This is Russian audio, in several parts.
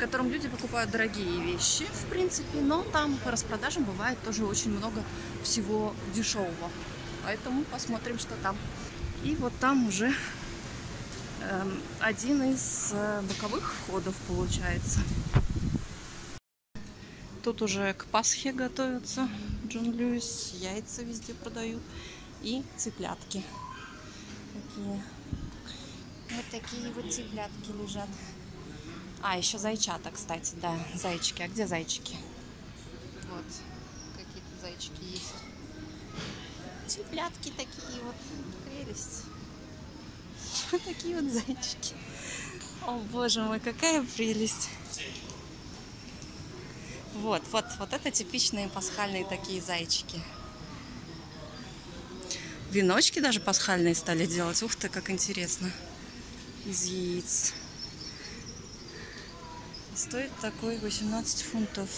котором люди покупают дорогие вещи, в принципе, но там по распродажам бывает тоже очень много всего дешевого. Поэтому посмотрим, что там. И вот там уже один из боковых входов получается. Тут уже к Пасхе готовятся. Джон Льюис, яйца везде продают. И цыплятки. Такие. Вот такие вот цыплятки лежат. А, еще зайчата, кстати, да, зайчики. А где зайчики? Вот, какие-то зайчики есть. Цыплятки такие вот. Прелесть. Вот такие вот зайчики. О, боже мой, какая прелесть. Вот это типичные пасхальные такие зайчики. Веночки даже пасхальные стали делать. Ух ты, как интересно. Из яиц. Стоит такой 18 фунтов.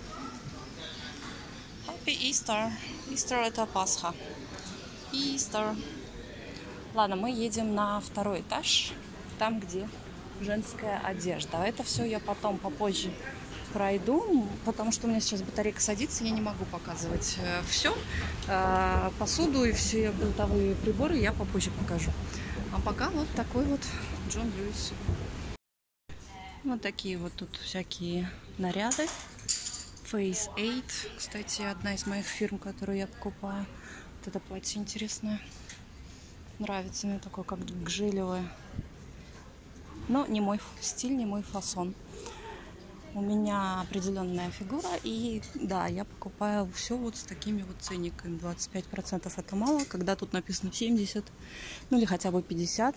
Happy Easter. Easter — это Пасха. Easter. Ладно, мы едем на второй этаж. Там, где женская одежда. А это все я потом попозже пройду, потому что у меня сейчас батарейка садится, я не могу показывать все. Посуду и все бытовые приборы я попозже покажу. А пока вот такой вот Джон Льюис. Вот такие вот тут всякие наряды. Phase 8, кстати, одна из моих фирм, которую я покупаю. Вот это платье интересное. Нравится мне, такое как гжелевое. Но не мой стиль, не мой фасон. У меня определенная фигура, и да, я покупаю все вот с такими вот ценниками. 25% это мало, когда тут написано 70, ну или хотя бы 50,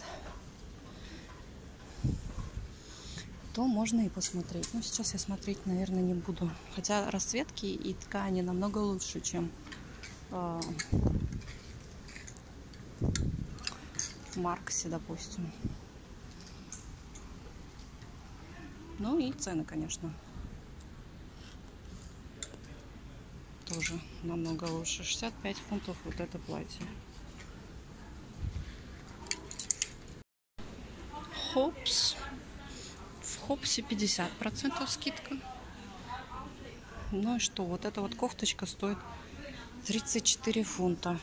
то можно и посмотреть. Но сейчас я смотреть, наверное, не буду. Хотя расцветки и ткани намного лучше, чем в Марксе, допустим. Ну и цены, конечно, тоже намного лучше. 65 фунтов вот это платье. Хопс. В Хопсе 50% скидка. Ну и что, вот эта вот кофточка стоит 34 фунта.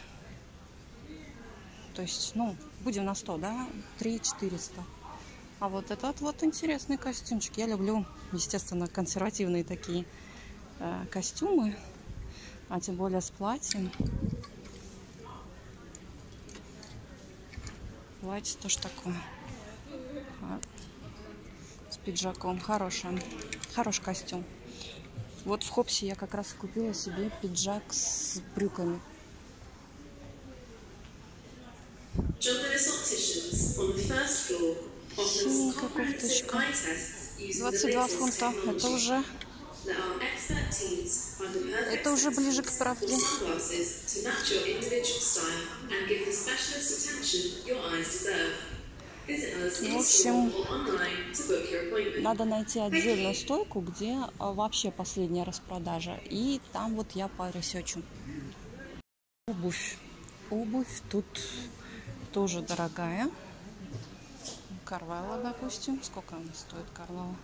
То есть, ну, будем на 100, да? 3400. А вот этот вот интересный костюмчик. Я люблю, естественно, консервативные такие костюмы. А тем более с платьем. Платье тоже такое. С пиджаком. Хороший костюм. Вот в Хопсе я как раз купила себе пиджак с брюками. Синенькая кофточка. 22 фунта. Это уже ближе к правде. В общем, надо найти отдельную стойку, где вообще последняя распродажа. И там вот я поресечу. Обувь. Обувь тут тоже дорогая. Карвелла, допустим. Сколько она стоит, Карвелла?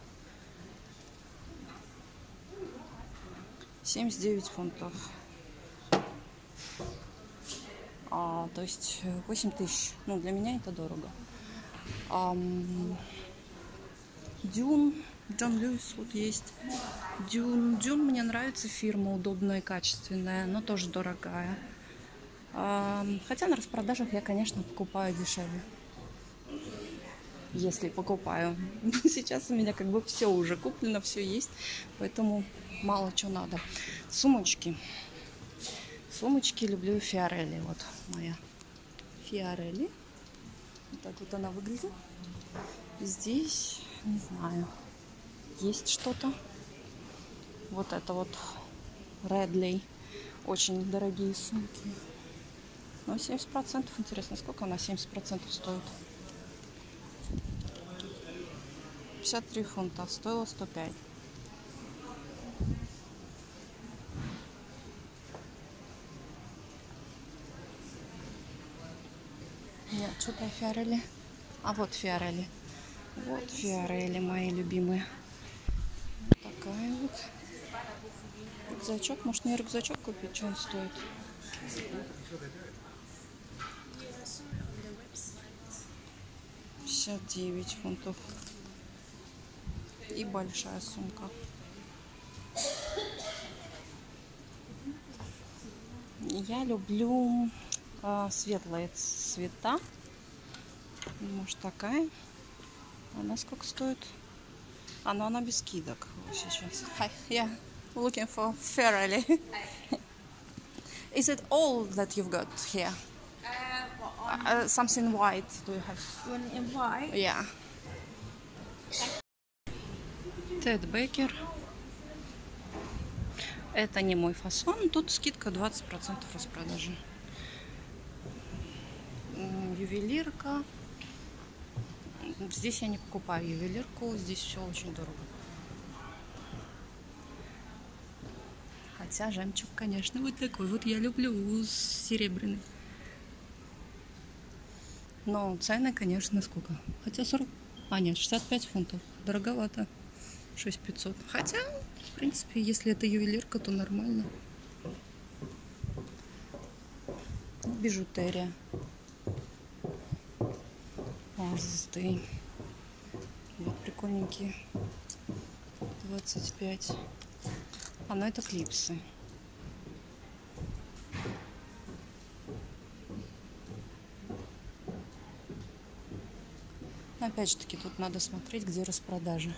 79 фунтов. То есть 8 тысяч. Ну, для меня это дорого. Дюн. Джон Льюис вот есть. Дюн мне нравится, фирма удобная, качественная, но тоже дорогая. Хотя на распродажах я, конечно, покупаю дешевле. Если покупаю. Сейчас у меня как бы все уже куплено, все есть, поэтому мало чего надо. Сумочки. Сумочки люблю Фиорелли. Вот моя Фиорелли. Вот так вот она выглядит. Здесь, не знаю, есть что-то. Вот это вот Редли. Очень дорогие сумки. Но 70%. Интересно, сколько она 70% стоит? 53 фунта. Стоила 105. Нет, что-то Фиорелли. А вот Фиорелли. Вот Фиорелли, мои любимые. рюкзачок. Может, мне рюкзачок купить? Что он стоит? 59 фунтов. И большая сумка. Я люблю светлые цвета. Может, такая. Она сколько стоит? Но она без скидок сейчас. Hi, yeah, looking for Ferrari. Is it all that you've got here? Something white do you have? One in white. Yeah. Тед Бекер. Это не мой фасон. Тут скидка 20% распродажи. Ювелирка. Здесь я не покупаю ювелирку. Здесь все очень дорого. Хотя жемчуг, конечно, вот такой. Вот я люблю серебряный. Но цены, конечно, сколько? Хотя 40... нет, 65 фунтов. Дороговато. 6500. Хотя, в принципе, если это ювелирка, то нормально. Бижутерия. Звезды. Вот прикольненькие. 25. Ну это клипсы. Опять же таки, тут надо смотреть, где распродажи.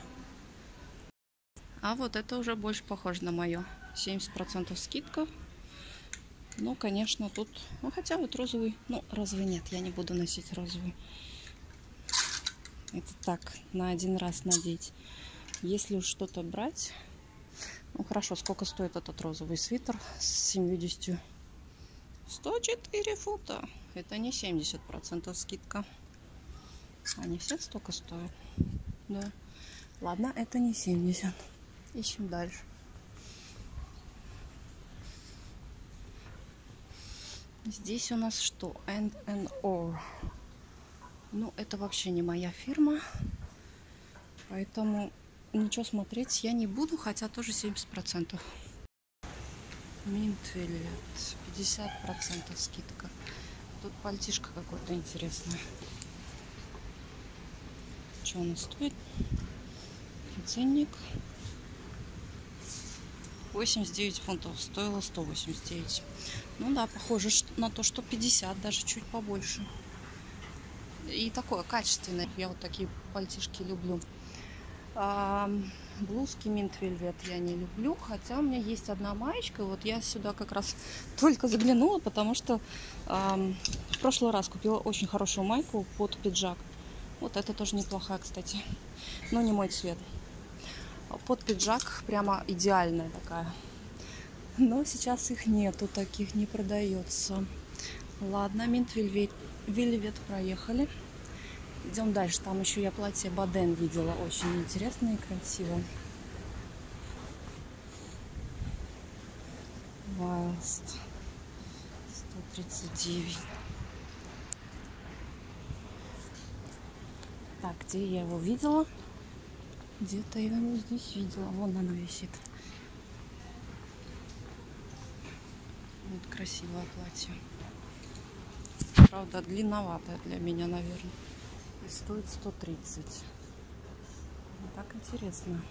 А вот это уже больше похоже на мое. 70% скидка. Ну, конечно, тут... Ну, хотя вот розовый... Ну, розовый нет, я не буду носить розовый. Это так, на один раз надеть. Если уж что-то брать... Ну, хорошо, сколько стоит этот розовый свитер с 70? 104 фунта. Это не 70% скидка. Они все столько стоят. Да. Ладно, это не 70. Ищем дальше. Здесь у нас что? N&O. Ну, это вообще не моя фирма. Поэтому ничего смотреть я не буду, хотя тоже 70%. Mint Velvet. 50% скидка. Тут пальтишко какое-то интересное. Что у нас стоит? Ценник. 89 фунтов. Стоило 189. Ну да, похоже на то, что 50, даже чуть побольше. И такое качественное. Я вот такие пальтишки люблю. Блузки Mint Velvet я не люблю. Хотя у меня есть одна маечка. Вот я сюда как раз только заглянула, потому что в прошлый раз купила очень хорошую майку под пиджак. Вот это тоже неплохая, кстати. Но не мой цвет. Под пиджак прямо идеальная такая. Но сейчас их нету, таких не продается. Ладно, Mint Velvet проехали. Идем дальше. Там еще я платье Баден видела. Очень интересное и красивое. Вайлст. 139. Так, где я его видела? Где-то я его здесь видела. Вон она висит. Вот красивое платье. Правда, длинноватое для меня, наверное. И стоит 130. Вот так интересно.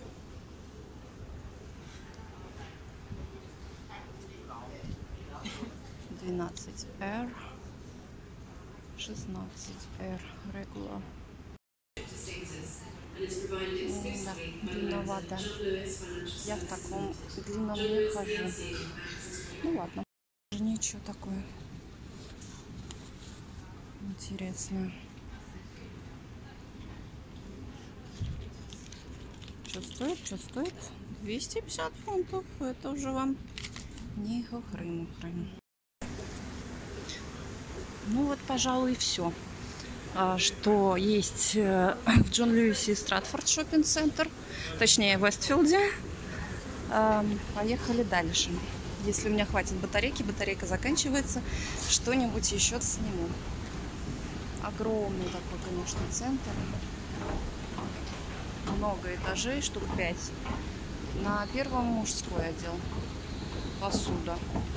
R 16R Regular. Да, длинновато. Я в таком длинном не хожу. Ну ладно. Ничего такое интересное. Что стоит? Что стоит? 250 фунтов. Это уже вам не хохры-мухры. Ну вот, пожалуй, и все, что есть в Джон Льюисе Стратфорд шоппинг-центр, точнее в Вестфилде. Поехали дальше. Если у меня хватит батарейки, батарейка заканчивается, что-нибудь еще сниму. Огромный такой, конечно, центр. Много этажей, штук 5. На первом мужской отдел. Посуда.